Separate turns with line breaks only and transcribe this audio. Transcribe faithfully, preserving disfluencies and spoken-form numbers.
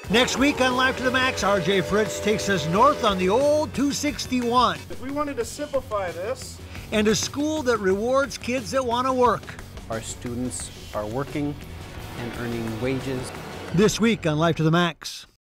Next week on Live to the Max, R J Fritz takes us north on the old two sixty-one.
If we wanted to simplify this.
And a school that rewards kids that want to work.
Our students are working and earning wages.
This week on Live to the Max.